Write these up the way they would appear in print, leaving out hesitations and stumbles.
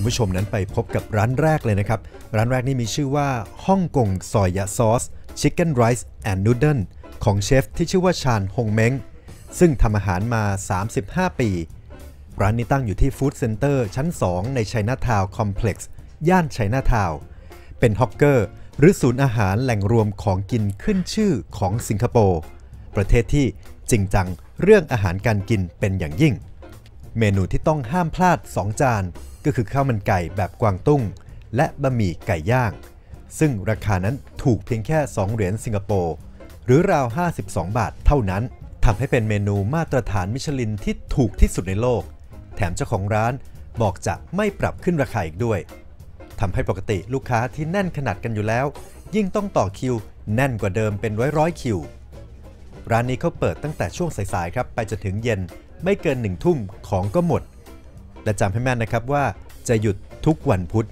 คุณผู้ชมนั้นไปพบกับร้านแรกเลยนะครับร้านแรกนี่มีชื่อว่าฮ่องกงซอยยะซอส Chicken Rice and Noodle ของเชฟที่ชื่อว่าชานฮงเม้งซึ่งทำอาหารมา35ปีร้านนี้ตั้งอยู่ที่ฟู้ดเซ็นเตอร์ชั้น2ในไชน่าทาวน์คอมเพล็กซ์ย่านไชน่าทาวน์เป็นฮอกเกอร์หรือศูนย์อาหารแหล่งรวมของกินขึ้นชื่อของสิงคโปร์ประเทศที่จริงจังเรื่องอาหารการกินเป็นอย่างยิ่งเมนูที่ต้องห้ามพลาด2จานก็คือข้าวมันไก่แบบกวางตุ้งและบะหมี่ไก่ย่างซึ่งราคานั้นถูกเพียงแค่2เหรียญสิงคโปร์หรือราว52 บาทเท่านั้นทำให้เป็นเมนูมาตรฐานมิชลินที่ถูกที่สุดในโลกแถมเจ้าของร้านบอกจะไม่ปรับขึ้นราคาอีกด้วยทำให้ปกติลูกค้าที่แน่นขนาดกันอยู่แล้วยิ่งต้องต่อคิวแน่นกว่าเดิมเป็นร้อยคิวร้านนี้เขาเปิดตั้งแต่ช่วงสายๆครับไปจนถึงเย็นไม่เกิน1 ทุ่มของก็หมดและจำให้แม่นนะครับว่าจะหยุดทุกวันพุธ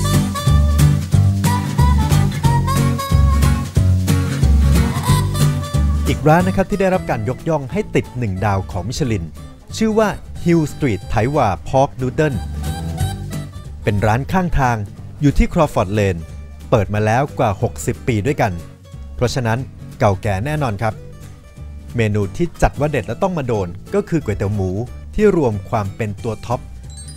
อีกร้านนะครับที่ได้รับการยกย่องให้ติด1 ดาวของมิชลินชื่อว่า Hill Street ไถหว่า Pork Noodle เป็นร้านข้างทางอยู่ที่ Crawford Lane เปิดมาแล้วกว่า60 ปีด้วยกันเพราะฉะนั้นเก่าแก่แน่นอนครับเมนูที่จัดว่าเด็ดและต้องมาโดนก็คือก๋วยเตี๋ยวหมูที่รวมความเป็นตัวท็อป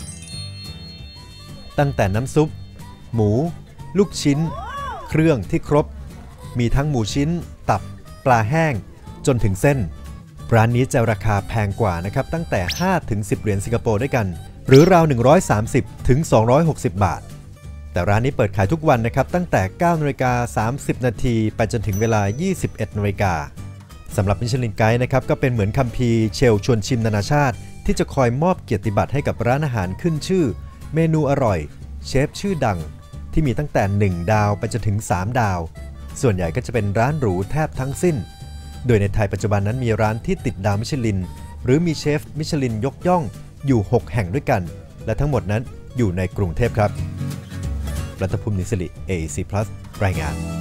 ตั้งแต่น้ำซุปหมูลูกชิ้นเครื่องที่ครบมีทั้งหมูชิ้นตับปลาแห้งจนถึงเส้นร้านนี้จะราคาแพงกว่านะครับตั้งแต่ 5-10 เหรียญสิงคโปร์ด้วยกันหรือราว 130-260 บาทแต่ร้านนี้เปิดขายทุกวันนะครับตั้งแต่ 9:30 น.ไปจนถึงเวลา 21:00 น.สำหรับมิชลินไกด์นะครับก็เป็นเหมือนคัมภีร์เชลชวนชิมนานาชาติที่จะคอยมอบเกียรติบัตรให้กับร้านอาหารขึ้นชื่อเมนูอร่อยเชฟชื่อดังที่มีตั้งแต่1 ดาวไปจนถึง3 ดาวส่วนใหญ่ก็จะเป็นร้านหรูแทบทั้งสิ้นโดยในไทยปัจจุบันนั้นมีร้านที่ติดดาวมิชลินหรือมีเชฟมิชลินยกย่องอยู่6 แห่งด้วยกันและทั้งหมดนั้นอยู่ในกรุงเทพครับรัฐภูมินิสิริ AEC Plus รายงาน